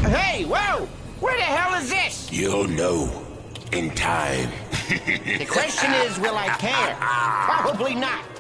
Hey, whoa! Where the hell is this? You'll know in time. The question is, will I care? Probably not.